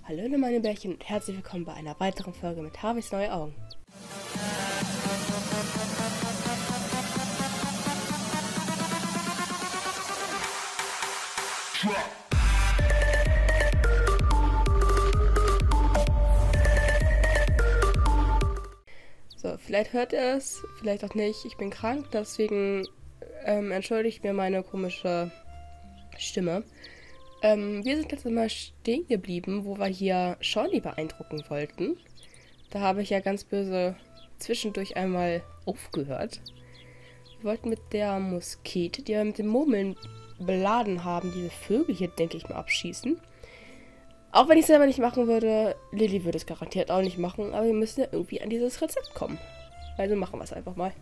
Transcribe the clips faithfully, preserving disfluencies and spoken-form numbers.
Hallo meine Bärchen und herzlich willkommen bei einer weiteren Folge mit Harveys neue Augen. So, vielleicht hört ihr es, vielleicht auch nicht. Ich bin krank, deswegen ähm, entschuldigt mir meine komische Stimme. Ähm, wir sind jetzt immer stehen geblieben, wo wir hier Shawnee beeindrucken wollten. Da habe ich ja ganz böse zwischendurch einmal aufgehört. Wir wollten mit der Muskete, die wir mit den Murmeln beladen haben, diese Vögel hier, denke ich mal, abschießen. Auch wenn ich es selber nicht machen würde, Lilly würde es garantiert auch nicht machen, aber wir müssen ja irgendwie an dieses Rezept kommen. Also machen wir es einfach mal.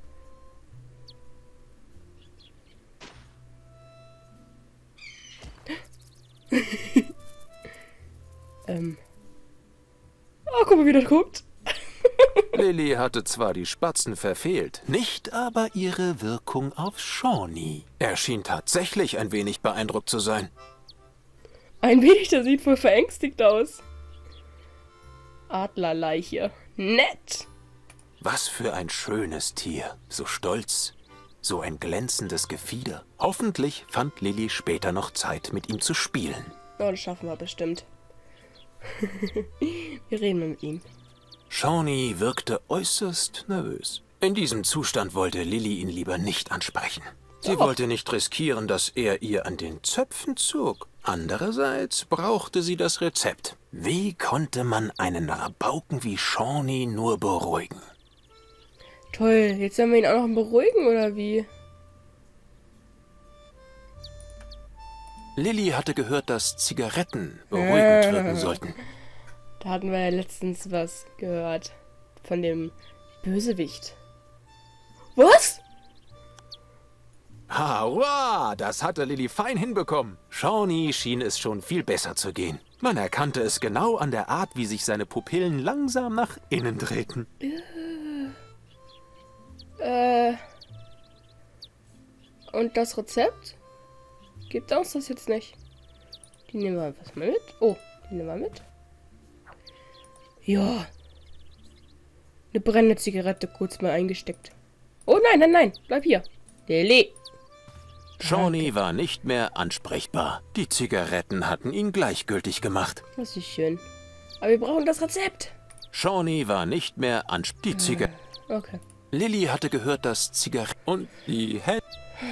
ähm. Oh, guck mal, wie das guckt. Lilly hatte zwar die Spatzen verfehlt, nicht aber ihre Wirkung auf Shawnee. Er schien tatsächlich ein wenig beeindruckt zu sein. Ein wenig, der sieht wohl verängstigt aus. Adlerleiche. Nett. Was für ein schönes Tier. So stolz. So ein glänzendes Gefieder. Hoffentlich fand Lilly später noch Zeit, mit ihm zu spielen. Oh, das schaffen wir bestimmt. Wir reden mal mit ihm. Shawnee wirkte äußerst nervös. In diesem Zustand wollte Lilly ihn lieber nicht ansprechen. Sie Oh. wollte nicht riskieren, dass er ihr an den Zöpfen zog. Andererseits brauchte sie das Rezept. Wie konnte man einen Rabauken wie Shawnee nur beruhigen? Toll, jetzt sollen wir ihn auch noch beruhigen, oder wie? Lilly hatte gehört, dass Zigaretten beruhigend wirken sollten. Da hatten wir ja letztens was gehört. Von dem Bösewicht. Was? Hurra, das hatte Lilly fein hinbekommen. Shawnee schien es schon viel besser zu gehen. Man erkannte es genau an der Art, wie sich seine Pupillen langsam nach innen drehten. Äh. Und das Rezept? Gibt uns das jetzt nicht. Die nehmen wir einfach mal mit. Oh, die nehmen wir mit. Ja. Eine brennende Zigarette kurz mal eingesteckt. Oh nein, nein, nein. Bleib hier. Lilly. Shawnee war nicht mehr ansprechbar. Die Zigaretten hatten ihn gleichgültig gemacht. Das ist schön. Aber wir brauchen das Rezept. Shawnee war nicht mehr ansprechbar. Die Zigaretten. Okay. Lilly hatte gehört, dass Zigaretten und die Hände.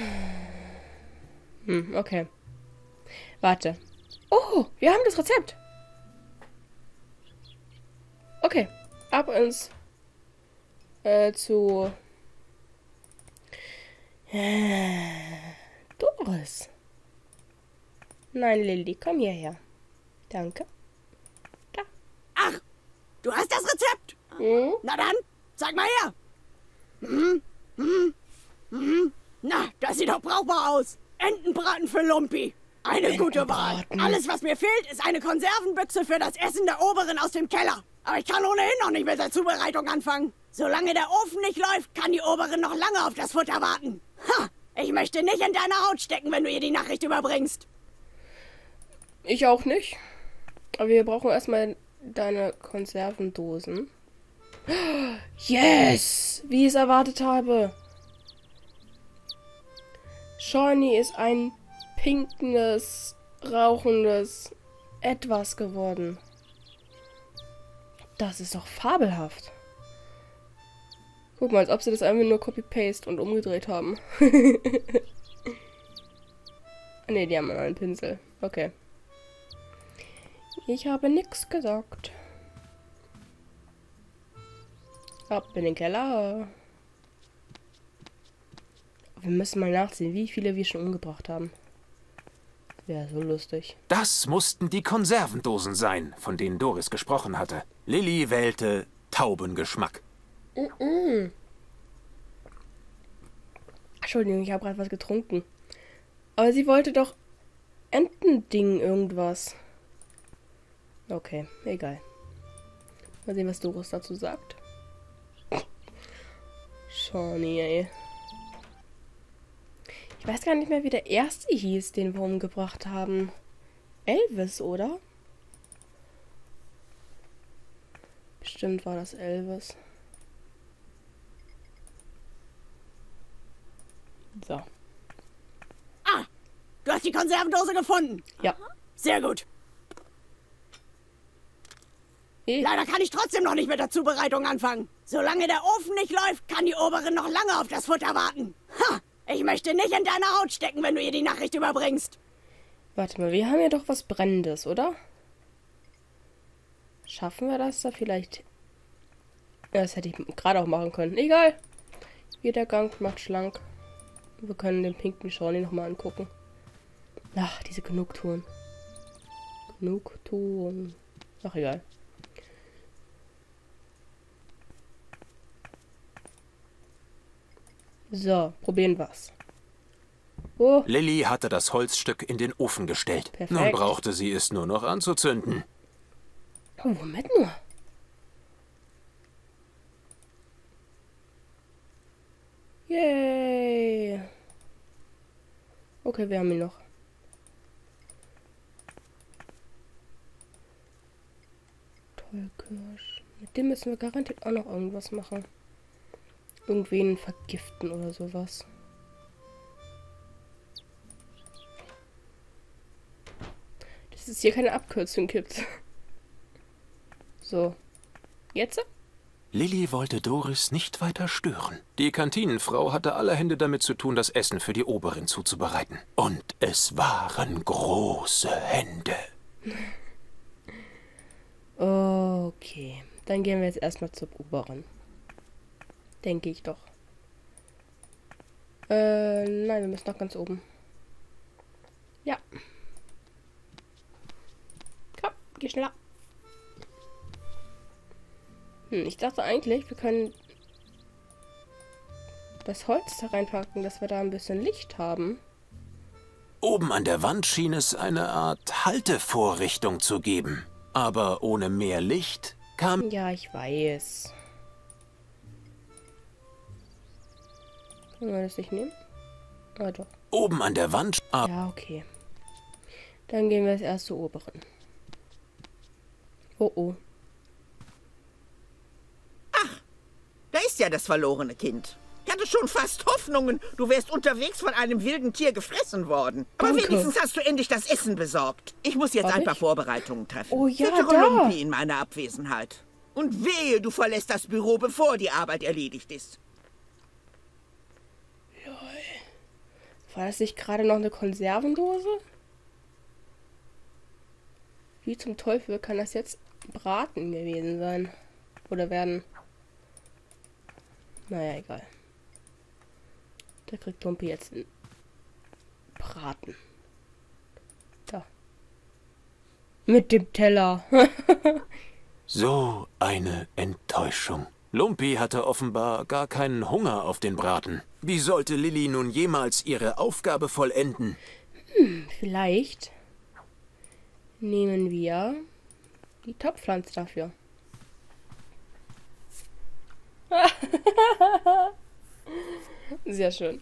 Hm, okay. Warte. Oh, wir haben das Rezept. Okay. Ab ins äh, zu äh, Doris. Nein, Lilly, komm hierher. Danke. Da. Ach, du hast das Rezept? Hm? Na dann, zeig mal her. Mhm, mhm, mhm. Na, das sieht doch brauchbar aus. Entenbraten für Lumpi. Eine gute Wahl. Entenbraten. Alles, was mir fehlt, ist eine Konservenbüchse für das Essen der Oberen aus dem Keller. Aber ich kann ohnehin noch nicht mit der Zubereitung anfangen. Solange der Ofen nicht läuft, kann die Oberin noch lange auf das Futter warten. Ha! Ich möchte nicht in deiner Haut stecken, wenn du ihr die Nachricht überbringst. Ich auch nicht. Aber wir brauchen erstmal deine Konservendosen. Yes! Wie ich es erwartet habe. Shawnee ist ein pinkendes, rauchendes Etwas geworden. Das ist doch fabelhaft. Guck mal, als ob sie das einfach nur Copy-Paste und umgedreht haben. Ne, die haben einen Pinsel. Okay. Ich habe nichts gesagt. Ab in den Keller. Wir müssen mal nachsehen, wie viele wir schon umgebracht haben. Wäre so lustig. Das mussten die Konservendosen sein, von denen Doris gesprochen hatte. Lilly wählte Taubengeschmack. Mm -mm. Entschuldigung, ich habe gerade was getrunken. Aber sie wollte doch Entending irgendwas. Okay, egal. Mal sehen, was Doris dazu sagt. Shawnee, ey. Ich weiß gar nicht mehr, wie der erste hieß, den wir umgebracht haben. Elvis, oder? Bestimmt war das Elvis. So. Ah, du hast die Konservendose gefunden. Ja. Sehr gut. Hey. Leider kann ich trotzdem noch nicht mit der Zubereitung anfangen. Solange der Ofen nicht läuft, kann die Oberin noch lange auf das Futter warten. Ha! Ich möchte nicht in deine Haut stecken, wenn du ihr die Nachricht überbringst. Warte mal, wir haben ja doch was Brennendes, oder? Schaffen wir das da vielleicht? Ja, das hätte ich gerade auch machen können. Egal. Jeder Gang macht schlank. Wir können den pinken Shawnee nochmal angucken. Ach, diese Genugtuung. Genugtuung. Ach, egal. So, probieren wir's. Oh, Lilly hatte das Holzstück in den Ofen gestellt. Perfekt. Nun brauchte sie es nur noch anzuzünden. oh womit nur? Yay. Okay, wir haben ihn noch. Tollkirsch. Mit dem müssen wir garantiert auch noch irgendwas machen. Irgendwen vergiften oder sowas. Dass es hier keine Abkürzung gibt. So. Jetzt? Lilly wollte Doris nicht weiter stören. Die Kantinenfrau hatte alle Hände damit zu tun, das Essen für die Oberin zuzubereiten. Und es waren große Hände. Okay. Dann gehen wir jetzt erstmal zur Oberin. Denke ich doch. Äh, nein, wir müssen noch ganz oben. Ja. Komm, geh schneller. Hm, ich dachte eigentlich, wir können das Holz da reinpacken, dass wir da ein bisschen Licht haben. Oben an der Wand schien es eine Art Haltevorrichtung zu geben. Aber ohne mehr Licht kam... Ja, ich weiß. Können wir das nicht nehmen? Ah, doch. Oben an der Wand... Ah, Ja, okay. Dann gehen wir als erste Oberin. Oh, oh. Da ist ja das verlorene Kind. Ich hatte schon fast Hoffnungen, du wärst unterwegs von einem wilden Tier gefressen worden. Aber Danke. wenigstens hast du endlich das Essen besorgt. Ich muss jetzt Hab ein paar ich? Vorbereitungen treffen. Oh ja, Füttere da. Lumpi in meiner Abwesenheit. Und wehe, du verlässt das Büro, bevor die Arbeit erledigt ist. War das nicht gerade noch eine Konservendose? Wie zum Teufel kann das jetzt Braten gewesen sein? Oder werden? Naja, egal. Da kriegt Lumpi jetzt einen Braten. Da. Mit dem Teller. so eine Enttäuschung. Lumpi hatte offenbar gar keinen Hunger auf den Braten. Wie sollte Lilly nun jemals ihre Aufgabe vollenden? Hm, vielleicht nehmen wir die Topfpflanze dafür. Sehr schön.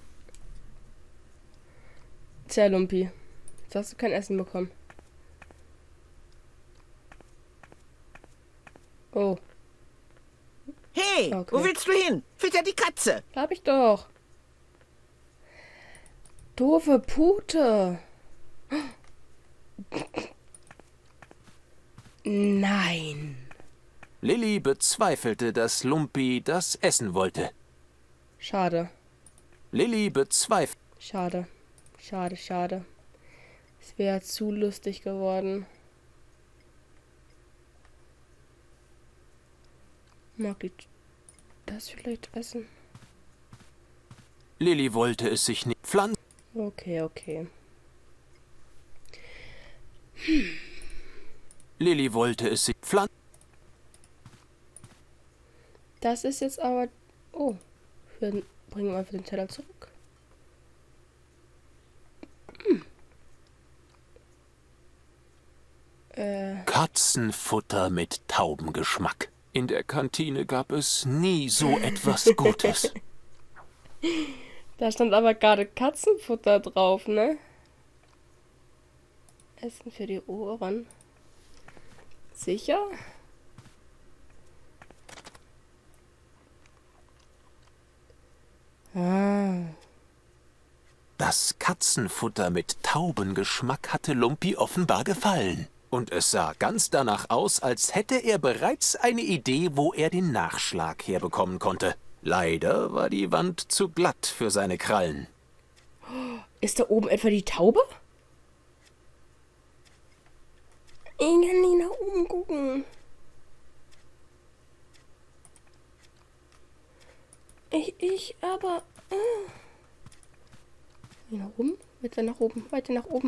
Tja, Lumpi. Jetzt hast du kein Essen bekommen. Oh, Hey, Okay. wo willst du hin? Fütter die Katze. hab ich doch. Doofe Pute. Nein. Lilly bezweifelte, dass Lumpi das essen wollte. Schade. Lilly bezweifelte... Schade. Schade, schade. Es wäre zu lustig geworden. Mag ich das vielleicht essen? Lilly wollte es sich nicht pflanzen. Okay, okay. Lilly wollte es sich pflanzen. Das ist jetzt aber... Oh. Wir bringen wir einfach den Teller zurück. Hm. Äh, Katzenfutter mit Taubengeschmack. In der Kantine gab es nie so etwas Gutes. da stand aber gerade Katzenfutter drauf, ne? Essen für die Ohren. Sicher? Katzenfutter mit Taubengeschmack hatte Lumpi offenbar gefallen. Und es sah ganz danach aus, als hätte er bereits eine Idee, wo er den Nachschlag herbekommen konnte. Leider war die Wand zu glatt für seine Krallen. Ist da oben etwa die Taube? Ich kann nicht nach oben gucken. Ich, ich, aber... Äh. Nach oben? Weiter nach oben, weiter nach oben.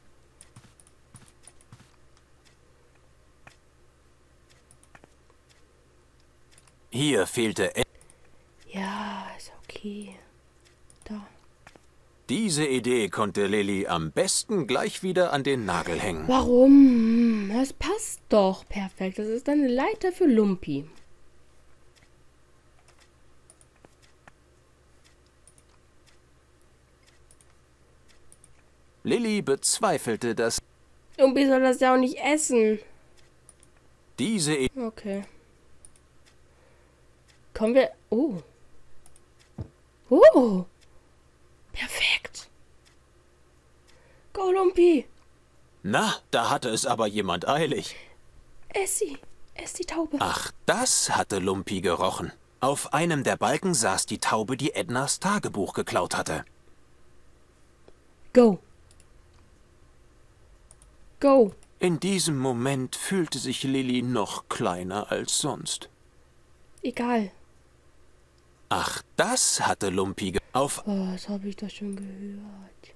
Hier fehlte... E- Ja, ist okay. Da. Diese Idee konnte Lilly am besten gleich wieder an den Nagel hängen. Warum? Das passt doch perfekt. Das ist eine Leiter für Lumpi. Lilly bezweifelte, dass Lumpi soll das ja auch nicht essen. diese Idee... Okay. Kommen wir... Oh. Oh. Perfekt. Go, Lumpi. Na, da hatte es aber jemand eilig. Ess sie. Ess die Taube. Ach, das hatte Lumpi gerochen. Auf einem der Balken saß die Taube, die Ednas Tagebuch geklaut hatte. Go. Go. In diesem Moment fühlte sich Lilly noch kleiner als sonst. Egal. Ach, das hatte Lumpi ge... Auf... Oh, das habe ich doch schon gehört.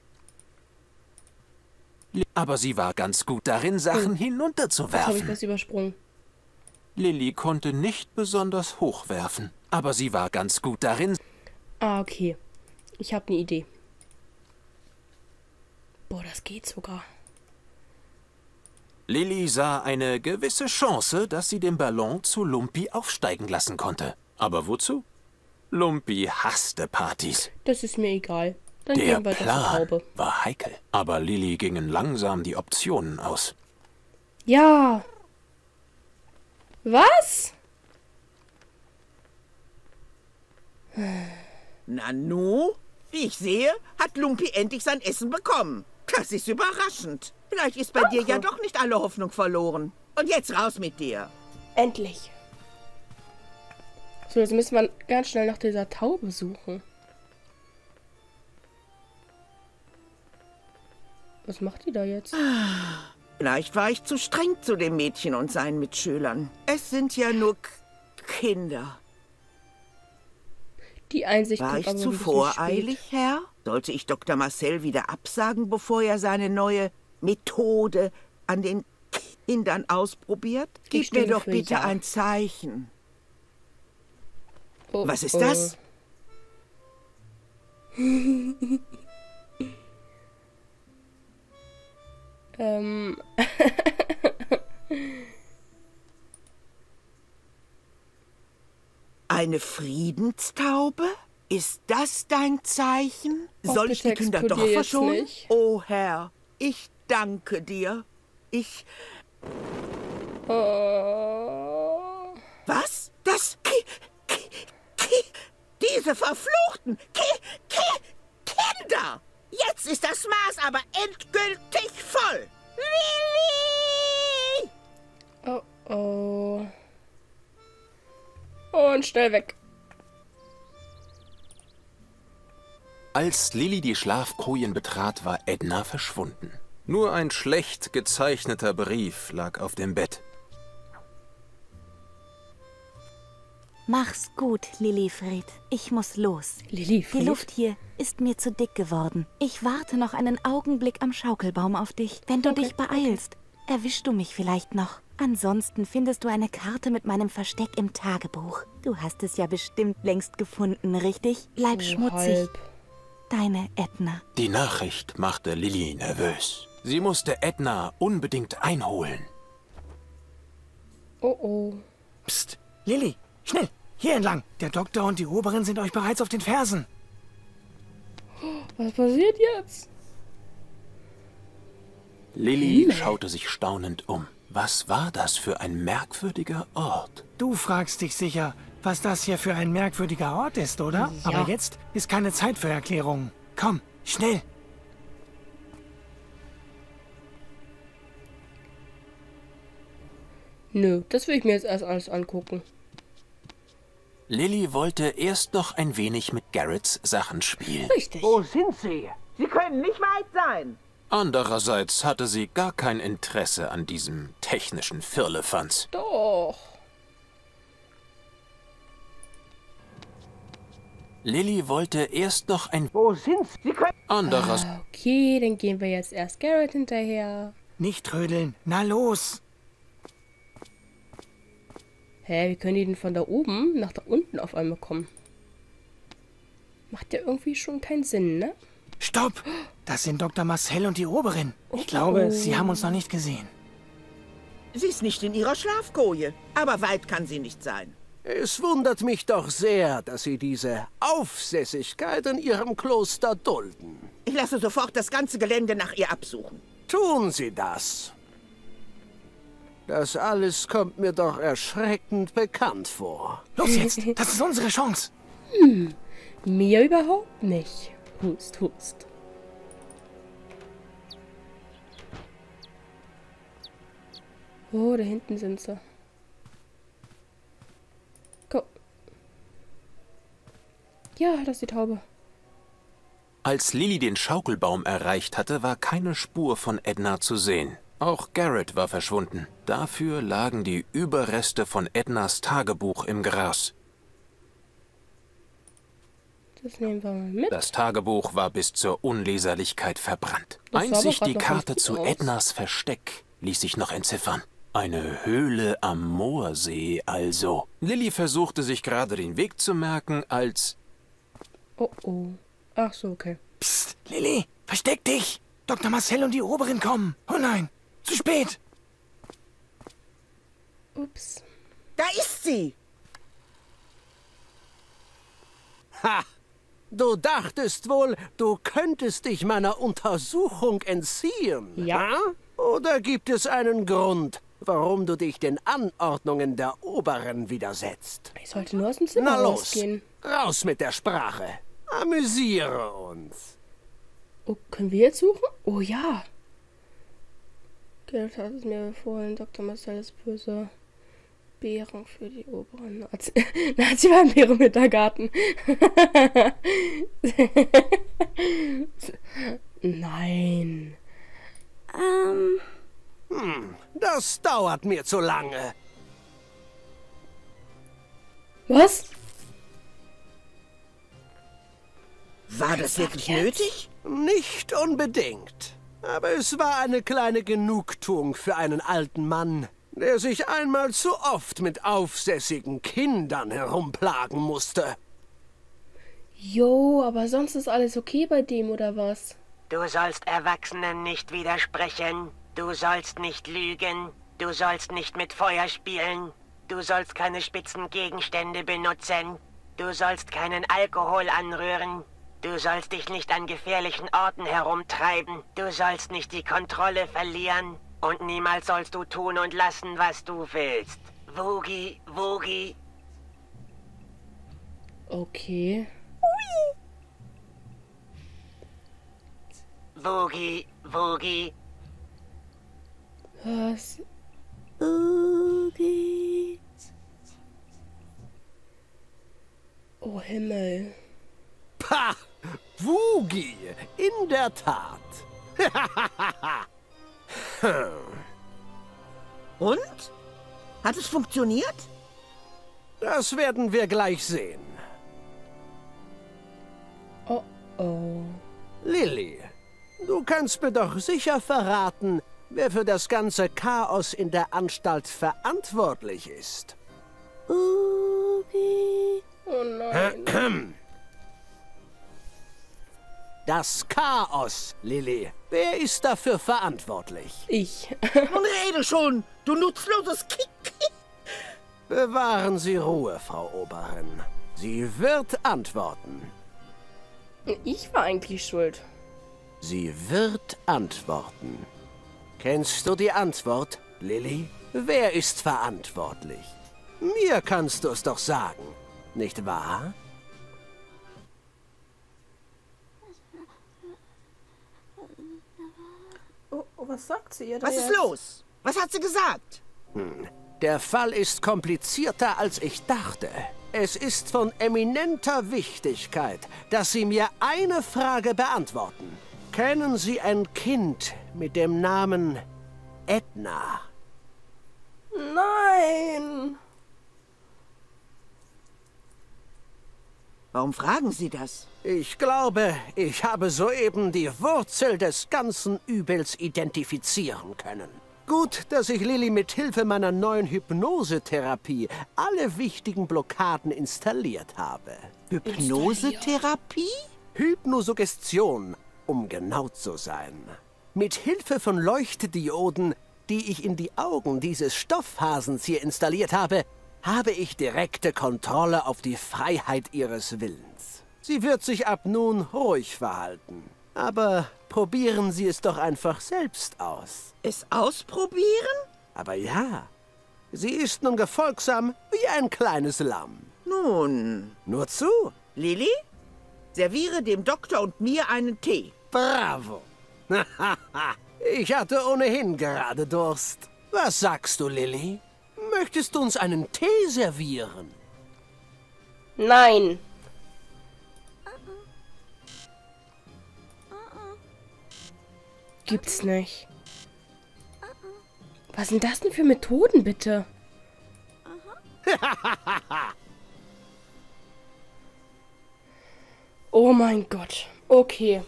Aber sie war ganz gut darin, Sachen Oh. Jetzt habe ich hinunterzuwerfen. was übersprungen. Lilly konnte nicht besonders hoch werfen, aber sie war ganz gut darin... Ah, okay. Ich habe eine Idee. Boah, das geht sogar. Lilly sah eine gewisse Chance, dass sie den Ballon zu Lumpi aufsteigen lassen konnte. Aber wozu? Lumpi hasste Partys. Das ist mir egal. Dann Der gehen wir zur Plan Taube. war heikel. Aber Lilly gingen langsam die Optionen aus. Ja. Was? Nanu, wie ich sehe, hat Lumpi endlich sein Essen bekommen. Das ist überraschend. Vielleicht ist bei dir ja doch nicht alle Hoffnung verloren. Und jetzt raus mit dir. Endlich. So, jetzt müssen wir ganz schnell nach dieser Taube suchen. Was macht die da jetzt? Vielleicht war ich zu streng zu dem Mädchen und seinen Mitschülern. Es sind ja nur K Kinder. Die Einsicht War kommt ich aber zu ein bisschen voreilig, spät. Herr? Sollte ich Doktor Marcel wieder absagen, bevor er seine neue Methode an den Kindern ausprobiert? Ich Gib mir stimme doch für bitte ja. ein Zeichen. Oh, Was ist oh. das? Ähm. Eine Friedenstaube? Ist das dein Zeichen? Oh, Soll ich die bitte Kinder doch explodier jetzt verschonen? nicht. Oh Herr, ich danke dir. Ich... Oh. Was? Das... Ki Ki Ki diese verfluchten Ki Ki Kinder! Jetzt ist das Maß aber endgültig voll. Lilly! Oh oh. Und schnell weg. Als Lilly die Schlafkojen betrat, war Edna verschwunden. Nur ein schlecht gezeichneter Brief lag auf dem Bett. Mach's gut, Lilifred. Ich muss los. Lilly, Die Luft hier ist mir zu dick geworden. Ich warte noch einen Augenblick am Schaukelbaum auf dich. Wenn du Okay, dich beeilst, erwischst du mich vielleicht noch. Ansonsten findest du eine Karte mit meinem Versteck im Tagebuch. Du hast es ja bestimmt längst gefunden, richtig? Bleib So schmutzig. halb. Deine Edna. Die Nachricht machte Lilly nervös. Sie musste Edna unbedingt einholen. Oh oh. Psst, Lilly, schnell, hier entlang. Der Doktor und die Oberin sind euch bereits auf den Fersen. Was passiert jetzt? Lilly schaute sich staunend um. Was war das für ein merkwürdiger Ort? Du fragst dich sicher, was das hier für ein merkwürdiger Ort ist, oder? Aber jetzt ist keine Zeit für Erklärungen. Komm, schnell. Nö, das will ich mir jetzt erst alles angucken. Lilly wollte erst noch ein wenig mit Garretts Sachen spielen. Richtig. Wo sind Sie? Sie können nicht weit sein. Andererseits hatte sie gar kein Interesse an diesem technischen Firlefanz. Doch. Lilly wollte erst noch ein Wo sind Sie? Sie können... anderes. Ah, okay, dann gehen wir jetzt erst Garrett hinterher. Nicht trödeln. Na los. Hä, wie können die denn von da oben nach da unten auf einmal kommen? Macht ja irgendwie schon keinen Sinn, ne? Stopp. Das sind Doktor Marcel und die Oberin. Ich glaube, sie haben uns noch nicht gesehen. Sie ist nicht in ihrer Schlafkoje. Aber weit kann sie nicht sein. Es wundert mich doch sehr, dass Sie diese Aufsässigkeit in Ihrem Kloster dulden. Ich lasse sofort das ganze Gelände nach ihr absuchen. Tun Sie das. Das alles kommt mir doch erschreckend bekannt vor. Los jetzt. Das ist unsere Chance. Hm, mir überhaupt nicht. Hust, hust. Oh, da hinten sind sie. Go. Ja, das ist die Taube. Als Lilly den Schaukelbaum erreicht hatte, war keine Spur von Edna zu sehen. Auch Garrett war verschwunden. Dafür lagen die Überreste von Ednas Tagebuch im Gras. Das nehmen wir mal mit. Das Tagebuch war bis zur Unleserlichkeit verbrannt. Das sah aber Einzig grad die noch Karte ganz zu gut aus. Ednas Versteck ließ sich noch entziffern. Eine Höhle am Moorsee also. Lilly versuchte sich gerade den Weg zu merken, als... Oh, oh. Ach so, okay. Psst, Lilly, versteck dich. Doktor Marcel und die Oberin kommen. Oh nein, zu spät. Ups. Da ist sie. Ha! Du dachtest wohl, du könntest dich meiner Untersuchung entziehen. Ja. Ha? Oder gibt es einen Grund, warum du dich den Anordnungen der Oberen widersetzt? Ich sollte nur aus dem Zimmer Na los, rausgehen. raus mit der Sprache. Amüsiere uns. Oh, können wir jetzt suchen? Oh ja. Gerrit hat es mir befohlen, Doktor Marcel ist böse. Beeren für die Oberen. Nazi, Nazi war ein Beere mit der Garten. Nein. Ähm, Hm, das dauert mir zu lange. Was? War das wirklich nötig? Nicht unbedingt. Aber es war eine kleine Genugtuung für einen alten Mann, der sich einmal zu oft mit aufsässigen Kindern herumplagen musste. Jo, aber sonst ist alles okay bei dem, oder was? Du sollst Erwachsenen nicht widersprechen. Du sollst nicht lügen. Du sollst nicht mit Feuer spielen. Du sollst keine spitzen Gegenstände benutzen. Du sollst keinen Alkohol anrühren. Du sollst dich nicht an gefährlichen Orten herumtreiben. Du sollst nicht die Kontrolle verlieren. Und niemals sollst du tun und lassen, was du willst. Woogie, Woogie. Okay. Woogie, Woogie. Was? Oogie. Oh Himmel. Pah! Woogie! In der Tat. Und? Hat es funktioniert? Das werden wir gleich sehen. Oh oh. Lilly, du kannst mir doch sicher verraten, wer für das ganze Chaos in der Anstalt verantwortlich ist. Oogie. Oh nein. Das Chaos, Lilly. Wer ist dafür verantwortlich? Ich. Nun rede schon, du nutzloses Kick. Bewahren Sie Ruhe, Frau Oberin. Sie wird antworten. Ich war eigentlich schuld. Sie wird antworten. Kennst du die Antwort, Lilly? Wer ist verantwortlich? Mir kannst du es doch sagen, nicht wahr? was sagt sie ihr da Was ist jetzt? los? Was hat sie gesagt? Hm. Der Fall ist komplizierter, als ich dachte. Es ist von eminenter Wichtigkeit, dass Sie mir eine Frage beantworten. Kennen Sie ein Kind mit dem Namen Edna? Nein. Warum fragen Sie das? Ich glaube, ich habe soeben die Wurzel des ganzen Übels identifizieren können. Gut, dass ich Lilly mit Hilfe meiner neuen Hypnosetherapie alle wichtigen Blockaden installiert habe. Hypnosetherapie? Hypnosuggestion, um genau zu sein. Mit Hilfe von Leuchtdioden, die ich in die Augen dieses Stoffhasens hier installiert habe, habe ich direkte Kontrolle auf die Freiheit ihres Willens. Sie wird sich ab nun ruhig verhalten. Aber probieren Sie es doch einfach selbst aus. Es ausprobieren? Aber ja, sie ist nun gefolgsam wie ein kleines Lamm. Nun. Nur zu. Lilly, serviere dem Doktor und mir einen Tee. Bravo. Ich hatte ohnehin gerade Durst. Was sagst du, Lilly? Möchtest du uns einen Tee servieren? Nein. Gibt's nicht. Was sind das denn für Methoden, bitte? Oh mein Gott. Okay.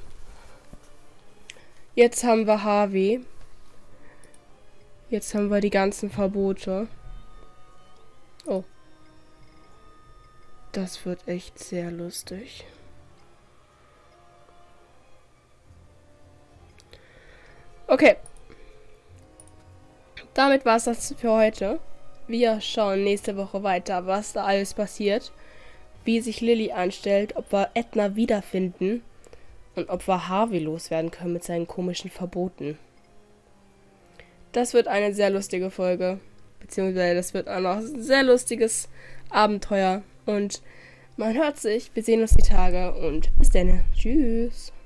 Jetzt haben wir Harvey. Jetzt haben wir die ganzen Verbote. Oh. Das wird echt sehr lustig. Okay. Damit war es das für heute. Wir schauen nächste Woche weiter, was da alles passiert. Wie sich Lilly anstellt, ob wir Edna wiederfinden und ob wir Harvey loswerden können mit seinen komischen Verboten. Das wird eine sehr lustige Folge. Beziehungsweise das wird auch noch ein sehr lustiges Abenteuer. Und man hört sich. Wir sehen uns die Tage und bis dann. Tschüss.